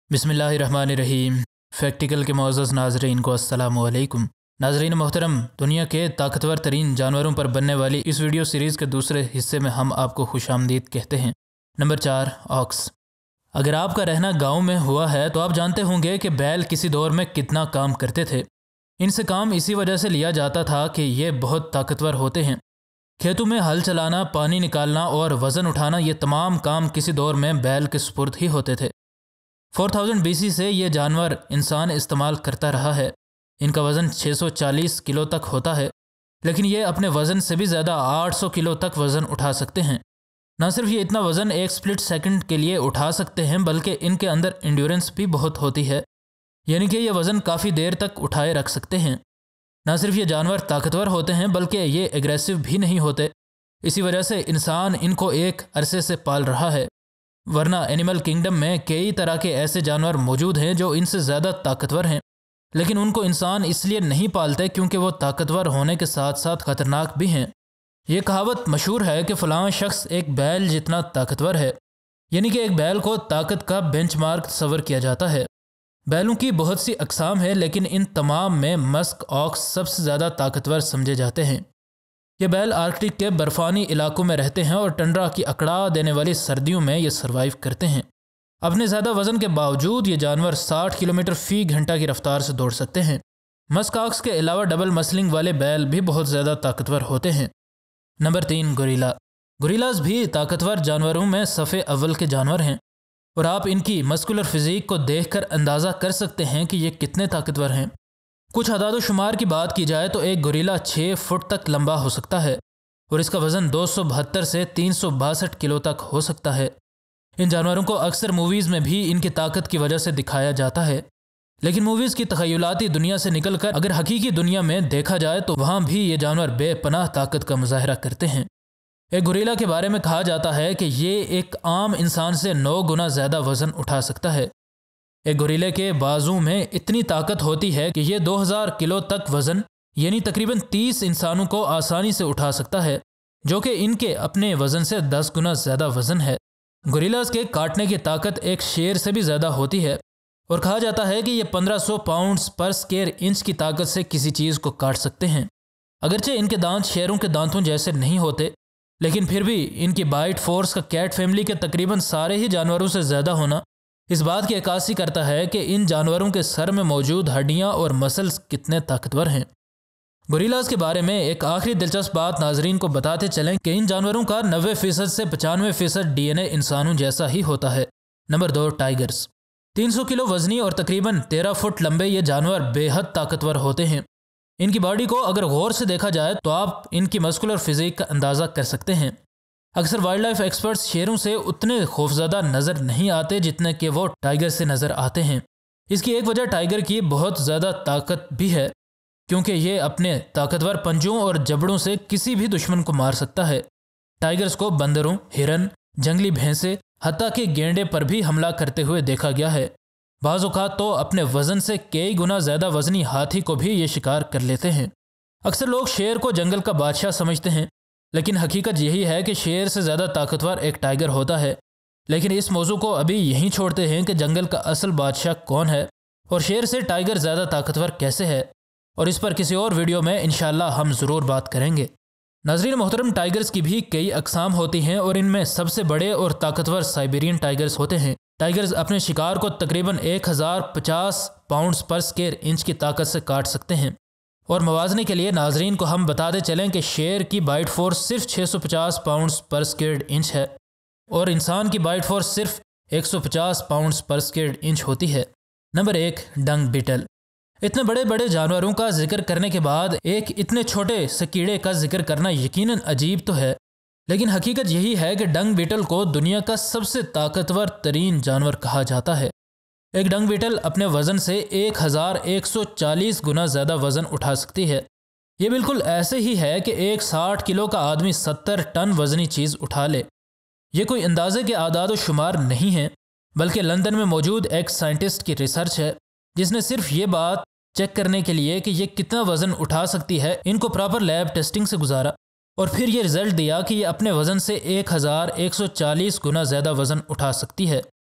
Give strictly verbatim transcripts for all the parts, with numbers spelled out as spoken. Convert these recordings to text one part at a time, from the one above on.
बिस्मिल्लाहिर्रहमानिर्रहीम। फैक्टिकल के मोअज़्ज़ज़ नाज़रीन को अस्सलामु अलैकुम। नाज़रीन मोहतरम, दुनिया के ताकतवर तरीन जानवरों पर बनने वाली इस वीडियो सीरीज़ के दूसरे हिस्से में हम आपको खुशामदीद कहते हैं। नंबर चार, ऑक्स। अगर आपका रहना गाँव में हुआ है तो आप जानते होंगे कि बैल किसी दौर में कितना काम करते थे। इनसे काम इसी वजह से लिया जाता था कि ये बहुत ताकतवर होते हैं। खेतों में हल चलाना, पानी निकालना और वज़न उठाना, ये तमाम काम किसी दौर में बैल के सुपुर्द ही होते थे। चार हज़ार बीसी से ये जानवर इंसान इस्तेमाल करता रहा है। इनका वज़न छह सौ चालीस किलो तक होता है, लेकिन ये अपने वज़न से भी ज़्यादा आठ सौ किलो तक वज़न उठा सकते हैं। ना सिर्फ ये इतना वज़न एक स्प्लिट सेकंड के लिए उठा सकते हैं, बल्कि इनके अंदर एंड्योरेंस भी बहुत होती है, यानी कि ये वज़न काफ़ी देर तक उठाए रख सकते हैं। ना सिर्फ ये जानवर ताकतवर होते हैं, बल्कि ये एग्रेसिव भी नहीं होते। इसी वजह से इंसान इनको एक अरसे से पाल रहा है, वरना एनिमल किंगडम में कई तरह के ऐसे जानवर मौजूद हैं जो इनसे ज़्यादा ताकतवर हैं, लेकिन उनको इंसान इसलिए नहीं पालते क्योंकि वो ताकतवर होने के साथ साथ ख़तरनाक भी हैं। ये कहावत मशहूर है कि फ़लाँ शख्स एक बैल जितना ताकतवर है, यानी कि एक बैल को ताकत का बेंचमार्क तस्वर किया जाता है। बैलों की बहुत सी अक़साम है, लेकिन इन तमाम में मस्क ऑक्स सबसे ज़्यादा ताकतवर समझे जाते हैं। ये बैल आर्कटिक के बर्फ़ानी इलाकों में रहते हैं और टंड्रा की अकड़ा देने वाली सर्दियों में ये सर्वाइव करते हैं। अपने ज़्यादा वज़न के बावजूद ये जानवर साठ किलोमीटर फ़ी घंटा की रफ्तार से दौड़ सकते हैं। मस्क ऑक्स के अलावा डबल मसलिंग वाले बैल भी बहुत ज़्यादा ताकतवर होते हैं। नंबर तीन, गोरिल्ला। गोरिल्लाज भी ताकतवर जानवरों में सफ़े अव्वल के जानवर हैं, और आप इनकी मस्कुलर फिज़ीक को देखकर अंदाज़ा कर सकते हैं कि ये कितने ताकतवर हैं। कुछ अदाद शुमार की बात की जाए तो एक गोरिल्ला छः फुट तक लंबा हो सकता है और इसका वज़न दो सौ बहत्तर से तीन सौ बासठ किलो तक हो सकता है। इन जानवरों को अक्सर मूवीज़ में भी इनकी ताकत की वजह से दिखाया जाता है, लेकिन मूवीज़ की तख़य्युलाती दुनिया से निकलकर अगर हकीकी दुनिया में देखा जाए तो वहाँ भी ये जानवर बेपनाह ताकत का मुज़ाहरा करते हैं। एक गोरिल्ला के बारे में कहा जाता है कि ये एक आम इंसान से नौ गुना ज़्यादा वज़न उठा सकता है। एक गोरिल्ले के बाजू में इतनी ताकत होती है कि ये दो हज़ार किलो तक वज़न, यानी तकरीबन तीस इंसानों को आसानी से उठा सकता है, जो कि इनके अपने वज़न से दस गुना ज़्यादा वज़न है। गोरिल्लास के काटने की ताकत एक शेर से भी ज़्यादा होती है, और कहा जाता है कि ये पंद्रह सौ पाउंड्स पर स्क्वायर इंच की ताकत से किसी चीज़ को काट सकते हैं। अगरचे इनके दांत शेरों के दांतों जैसे नहीं होते, लेकिन फिर भी इनकी बाइट फोर्स का कैट फैमिली के तकरीबन सारे ही जानवरों से ज़्यादा होना इस बात की अक्कासी करता है कि इन जानवरों के सर में मौजूद हड्डियां और मसल्स कितने ताकतवर हैं। गोरिल्लास के बारे में एक आखिरी दिलचस्प बात नाजरीन को बताते चलें कि इन जानवरों का नब्बे फ़ीसद से पचानवे फ़ीसद डी एन ए इंसानों जैसा ही होता है। नंबर दो, टाइगर्स। तीन सौ किलो वजनी और तकरीबन तेरह फुट लंबे ये जानवर बेहद ताकतवर होते हैं। इनकी बॉडी को अगर गौर से देखा जाए तो आप इनकी मस्कुलर फिज़ीक का अंदाज़ा कर सकते हैं। अक्सर वाइल्ड लाइफ एक्सपर्ट्स शेरों से उतने खौफज़दा नज़र नहीं आते जितने कि वो टाइगर से नज़र आते हैं। इसकी एक वजह टाइगर की बहुत ज़्यादा ताकत भी है, क्योंकि ये अपने ताकतवर पंजों और जबड़ों से किसी भी दुश्मन को मार सकता है। टाइगर्स को बंदरों, हिरन, जंगली भैंसे, हत्ता कि गेंडे पर भी हमला करते हुए देखा गया है। बाज़ औक़ात तो अपने वज़न से कई गुना ज़्यादा वज़नी हाथी को भी ये शिकार कर लेते हैं। अक्सर लोग शेर को जंगल का बादशाह समझते हैं, लेकिन हकीकत यही है कि शेर से ज़्यादा ताकतवर एक टाइगर होता है। लेकिन इस मौजू को अभी यहीं छोड़ते हैं कि जंगल का असल बादशाह कौन है और शेर से टाइगर ज़्यादा ताकतवर कैसे है, और इस पर किसी और वीडियो में इंशाल्लाह हम ज़रूर बात करेंगे। नाज़रीन मोहतरम, टाइगर्स की भी कई अक़साम होती हैं और इनमें सबसे बड़े और ताकतवर साइबेरियन टाइगर्स होते हैं। टाइगर्स अपने शिकार को तकरीबन एक हज़ार पचास पाउंड्स पर स्क्वायर इंच की ताकत से काट सकते हैं। और मवाजने के लिए नाजरीन को हम बताते चलें कि शेर की बाइट फोर्स सिर्फ छह सौ पचास पाउंड्स पर स्क्वायर इंच है और इंसान की बाइट फोर्स सिर्फ एक सौ पचास पाउंड्स पर स्क्वायर इंच होती है। नंबर एक, डंग बीटल। इतने बड़े बड़े जानवरों का जिक्र करने के बाद एक इतने छोटे से कीड़े का जिक्र करना यकीनन अजीब तो है, लेकिन हकीकत यही है कि डंग बीटल को दुनिया का सबसे ताकतवर तरीन जानवर कहा जाता है। एक डंग बीटल अपने वज़न से एक हज़ार एक सौ चालीस गुना ज़्यादा वज़न उठा सकती है। ये बिल्कुल ऐसे ही है कि एक साठ किलो का आदमी सत्तर टन वज़नी चीज़ उठा ले। ये कोई अंदाजे के आदाद व शुमार नहीं है, बल्कि लंदन में मौजूद एक साइंटिस्ट की रिसर्च है, जिसने सिर्फ ये बात चेक करने के लिए कि ये कितना वज़न उठा सकती है, इनको प्रॉपर लैब टेस्टिंग से गुजारा और फिर ये रिज़ल्ट दिया कि ये अपने वज़न से एक हज़ार एक सौ चालीस गुना ज़्यादा वज़न उठा सकती है।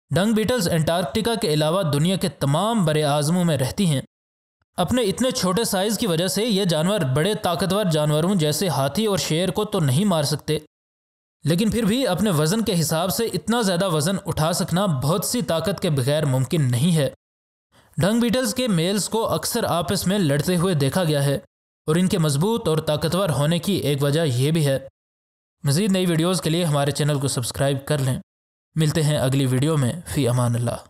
डंग बीटल्स अंटार्कटिका के अलावा दुनिया के तमाम बड़े आज़मों में रहती हैं। अपने इतने छोटे साइज़ की वजह से ये जानवर बड़े ताकतवर जानवरों जैसे हाथी और शेर को तो नहीं मार सकते, लेकिन फिर भी अपने वज़न के हिसाब से इतना ज़्यादा वज़न उठा सकना बहुत सी ताकत के बगैर मुमकिन नहीं है। डंग बीटल्स के मेल्स को अक्सर आपस में लड़ते हुए देखा गया है और इनके मजबूत और ताकतवर होने की एक वजह यह भी है। मज़ीद नई वीडियोज़ के लिए हमारे चैनल को सब्सक्राइब कर लें। मिलते हैं अगली वीडियो में। फ़ी अमान अल्लाह।